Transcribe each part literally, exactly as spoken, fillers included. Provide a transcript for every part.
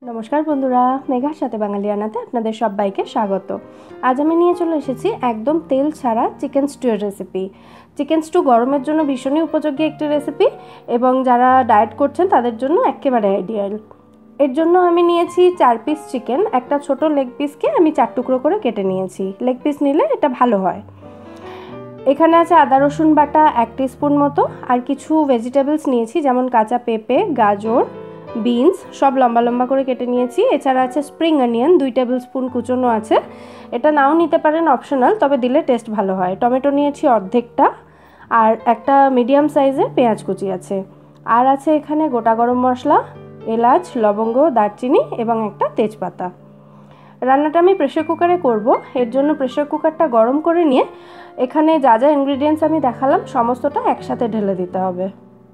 নমস্কার বন্ধুরা, মেঘার সাথে বাঙালিয়ানাতে আপনাদের সবাইকে স্বাগত। আজ আমি নিয়ে চলে এসেছি একদম তেল ছাড়া চিকেন স্টুয়ের রেসিপি। চিকেন স্টু গরমের জন্য ভীষণই উপযোগী একটি রেসিপি এবং যারা ডায়েট করছেন তাদের জন্য একেবারে আইডিয়াল। এর জন্য আমি নিয়েছি চার পিস চিকেন। একটা ছোট লেগ পিসকে আমি চার টুকরো করে কেটে নিয়েছি। লেগ পিস নিলে এটা ভালো হয়। এখানে আছে আদা রসুন বাটা এক টিস্পুন মতো, আর কিছু ভেজিটেবলস নিয়েছি যেমন কাঁচা পেঁপে, গাজর, বিনস সব লম্বা লম্বা করে কেটে নিয়েছি। এছাড়া আছে স্প্রিং অনিয়ন দুই টেবিল স্পুন কুচনো আছে, এটা নাও নিতে পারেন, অপশনাল, তবে দিলে টেস্ট ভালো হয়। টমেটো নিয়েছি অর্ধেকটা, আর একটা মিডিয়াম সাইজের পেঁয়াজ কুচি আছে। আর আছে এখানে গোটা গরম মশলা, এলাচ, লবঙ্গ, দারচিনি এবং একটা তেজপাতা। রান্নাটা আমি প্রেশার কুকারে করব। এর জন্য প্রেশার কুকারটা গরম করে নিয়ে এখানে যা যা ইনগ্রিডিয়েন্টস আমি দেখালাম সমস্তটা একসাথে ঢেলে দিতে হবে।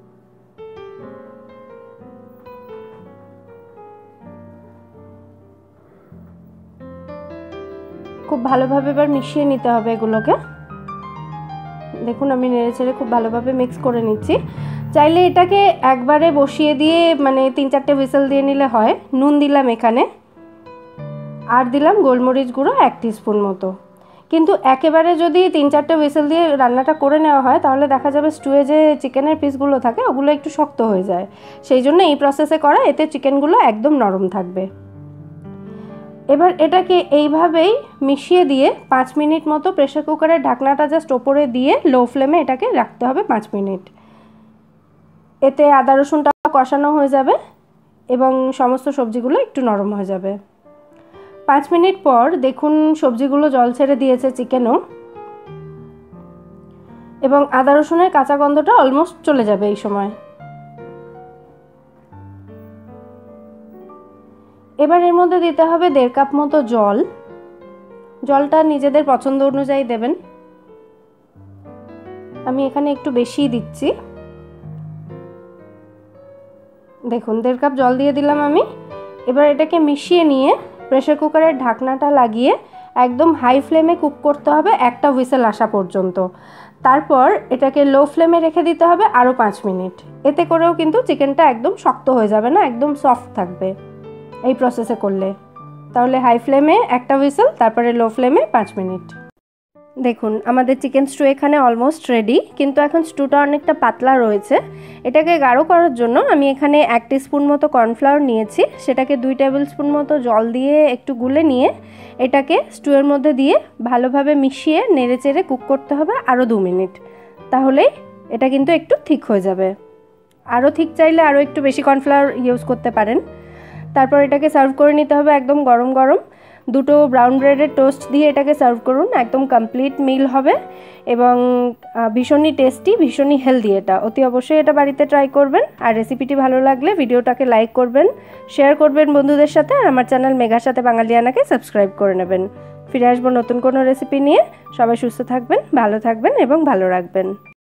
খুব ভালোভাবে এবার মিশিয়ে নিতে হবে এগুলোকে। দেখুন আমি নেড়ে ছেড়ে খুব ভালোভাবে মিক্স করে নিচ্ছি। চাইলে এটাকে একবারে বসিয়ে দিয়ে মানে তিন চারটে হুইসেল দিয়ে নিলে হয়। নুন দিলাম এখানে, আর দিলাম গোলমরিচ গুঁড়ো এক টিস্পুন মতো। কিন্তু একেবারে যদি তিন চারটে হুইসেল দিয়ে রান্নাটা করে নেওয়া হয় তাহলে দেখা যাবে স্টুয়ে যে চিকেনের পিসগুলো থাকে ওগুলো একটু শক্ত হয়ে যায়। সেই জন্য এই প্রসেসে করা, এতে চিকেনগুলো একদম নরম থাকবে। এবার এটাকে এইভাবেই মিশিয়ে দিয়ে পাঁচ মিনিট মতো প্রেশার কুকারের ঢাকনাটা জাস্ট ওপরে দিয়ে লো ফ্লেমে এটাকে রাখতে হবে পাঁচ মিনিট। এতে আদা রসুনটা কষানো হয়ে যাবে এবং সমস্ত সবজিগুলো একটু নরম হয়ে যাবে। পাঁচ মিনিট পর দেখুন সবজিগুলো জল ছেড়ে দিয়েছে, চিকেনও, এবং আদা রসুনের কাঁচা গন্ধটা অলমোস্ট চলে যাবে এই সময়। এবার এর মধ্যে দিতে হবে দেড় কাপ মতো জল। জলটা নিজেদের পছন্দ অনুযায়ী দেবেন। আমি এখানে একটু বেশিই দিচ্ছি। দেখুন দেড় কাপ জল দিয়ে দিলাম আমি। এবার এটাকে মিশিয়ে নিয়ে প্রেশার কুকারের ঢাকনাটা লাগিয়ে একদম হাই ফ্লেমে কুক করতে হবে একটা হুইসেল আসা পর্যন্ত। তারপর এটাকে লো ফ্লেমে রেখে দিতে হবে আরও পাঁচ মিনিট। এতে করেও কিন্তু চিকেনটা একদম শক্ত হয়ে যাবে না, একদম সফট থাকবে এই প্রসেসে করলে। তাহলে হাই ফ্লেমে একটা হুইসেল, তারপরে লো ফ্লেমে পাঁচ মিনিট। দেখুন আমাদের চিকেন স্টু এখানে অলমোস্ট রেডি, কিন্তু এখন স্টুটা অনেকটা পাতলা রয়েছে। এটাকে গাঢ় করার জন্য আমি এখানে এক টিস্পুন মতো কর্নফ্লাওয়ার নিয়েছি, সেটাকে দুই টেবিল স্পুন মতো জল দিয়ে একটু গুলে নিয়ে এটাকে স্টুয়ের মধ্যে দিয়ে ভালোভাবে মিশিয়ে নেড়ে চেড়ে কুক করতে হবে আরও দু মিনিট। তাহলেই এটা কিন্তু একটু ঠিক হয়ে যাবে। আরও ঠিক চাইলে আরও একটু বেশি কর্নফ্লাওয়ার ইউজ করতে পারেন। তারপর এটাকে সার্ভ করে নিতে হবে একদম গরম গরম। দুটো ব্রাউন ব্রেডের টোস্ট দিয়ে এটাকে সার্ভ করুন, একদম কমপ্লিট মিল হবে এবং ভীষণই টেস্টি, ভীষণই হেলদি। এটা অতি অবশ্যই এটা বাড়িতে ট্রাই করবেন। আর রেসিপিটি ভালো লাগলে ভিডিওটাকে লাইক করবেন, শেয়ার করবেন বন্ধুদের সাথে, আর আমার চ্যানেল মেঘার সাথে বাঙালিয়ানাকে সাবস্ক্রাইব করে নেবেন। ফিরে আসবো নতুন কোনো রেসিপি নিয়ে। সবাই সুস্থ থাকবেন, ভালো থাকবেন এবং ভালো রাখবেন।